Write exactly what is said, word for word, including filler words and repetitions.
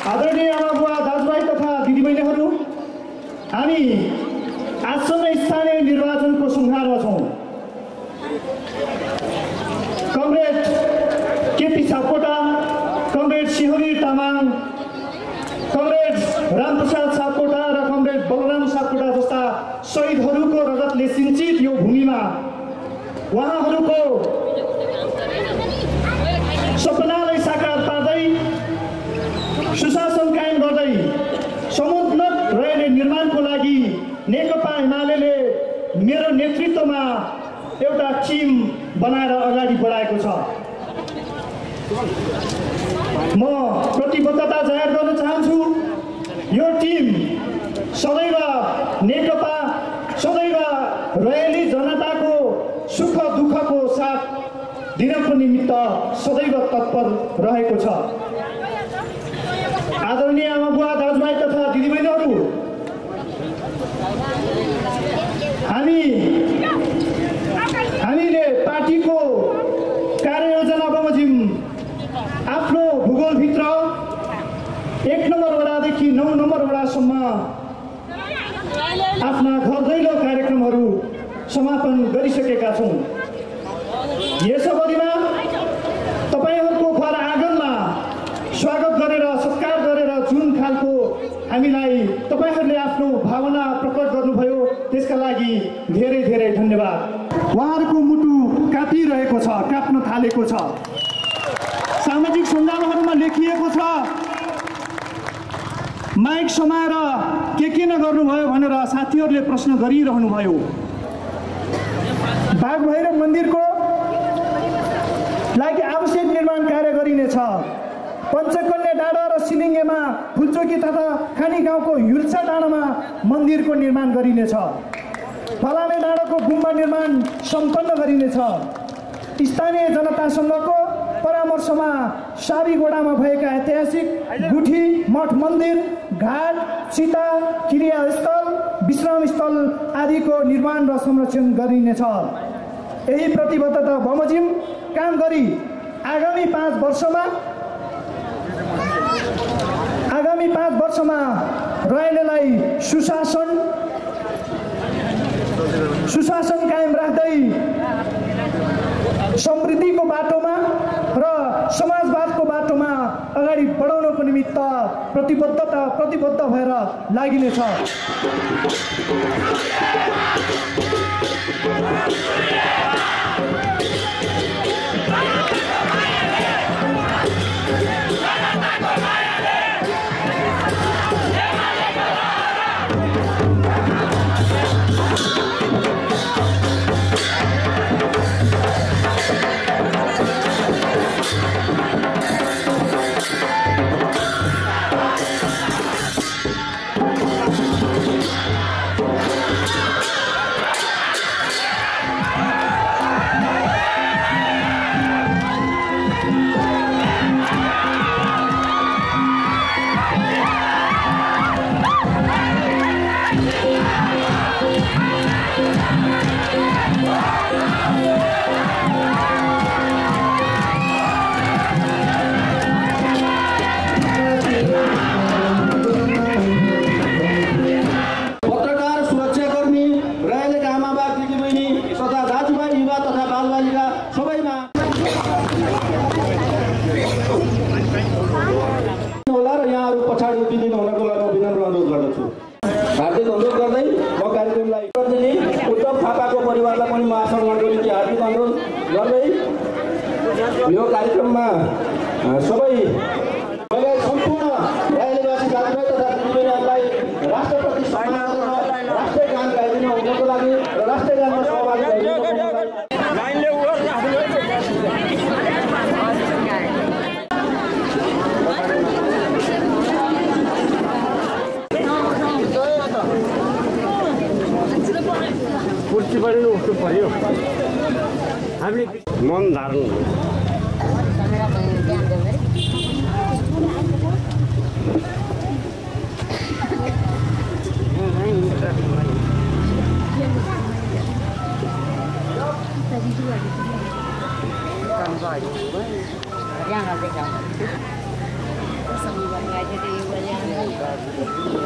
आदरणीय आमाबुवा दाजुभाइ तथा दिदीबहिनीहरू, हामी आसन्न स्थानीय निर्वाचनको सङ्घारमा छौँ। Comrade KP Sapkota, comrade Singhbir Tamang, comrade Ramprasad Sapkota र कमरेड बलराम सापकोटा जस्ता शहीदहरूको रगतले सिञ्चित यो भूमिमा उहाँहरूको सपनालाई साकार पार्दै सुशासन कायम गर्दै समुन्नत रह्यो निर्माणको लागि नेकपा एमाले मेरो नेतृत्वमा एउटा टिम बनाएर अगाडि बढाएको छ। म प्रतिबद्धता जाहेर गर्न चाहन्छु। यो टिम सदैव नेकपा, सदैव रयाली जनताको सुख दुःखको साथ दिनको निमित्त सदैव तत्पर रहेको छ। आदरणीय आमाबुवा दाजुभाइ तथा दिदीबहिनीहरू, हामी हामीले पार्टीको कार्ययोजना बमोजिम आफ्नो भूगोलभित्र एक नम्बर वडादेखि नौ नम्बर वडासम्म आफ्ना घर दैलो कार्यक्रमहरू समापन गरिसकेका छौँ। यस अवधिमा तपाईँहरूको घर आँगनमा स्वागत गरेर सत्कार गरेर जुन खालको हामीलाई तपाईँहरूले आफ्नो भावना प्रकट गर्नुभयो त्यसका लागि धेरै धेरै धन्यवाद। उहाँहरूको मुटु काँपिरहेको छ, काप्न थालेको छ। सामाजिक सञ्जालहरूमा लेखिएको छ माइक समाएर के के नगर्नुभयो भनेर साथीहरूले प्रश्न गरिरहनु भयो। बागभैरव मन्दिरको लागि आवश्यक निर्माण कार्य गरिनेछ। पञ्चकन्या डाँडा र सिलिङ्गेमा फुलचोकी तथा खानी गाउँको हुल्सा डाँडामा मन्दिरको निर्माण गरिनेछ। फलामे डाँडाको गुम्बा निर्माण सम्पन्न गरिनेछ। स्थानीय जनतासँगको परामर्शमा साबीगोडामा भएका ऐतिहासिक गुठी मठ मन्दिर, घाट, सीता क्रियास्थल, विश्रामस्थल आदिको निर्माण र संरक्षण गरिनेछ। यही प्रतिबद्धता बमोजिम काम गरी आगामी पाँच वर्षमा आगामी पाँच वर्षमा रयालीलाई सुशासन सुशासन कायम राख्दै समृद्धिको बाटोमा र समाजवादको बाटोमा अगाडि बढाउनको निमित्त प्रतिबद्धता प्रतिबद्ध भएर लागिनेछ। यो कार्यक्रममा सबै सम्पूर्ण रयालीवासी दाजुभाइ तथा दिदीबहिनीहरूलाई राष्ट्रप्रति सम्मान गर्न राष्ट्रिय गान गाइदिनु हुनको लागि र राष्ट्रिय गानमा सहभागी भइदिनुको कुर्सी पनि उठ्नु पर्यो। हामीले मन धार्नु Yang ada Vai jadi banyak.